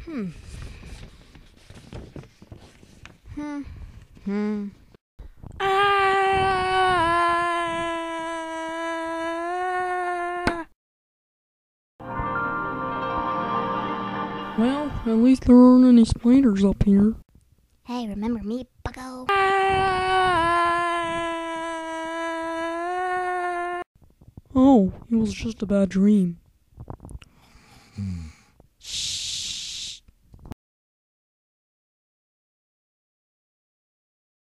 Hmm. Ah! Well, at least there aren't any spiders up here. Hey, remember me, bucko? Oh, it was just a bad dream. Shh.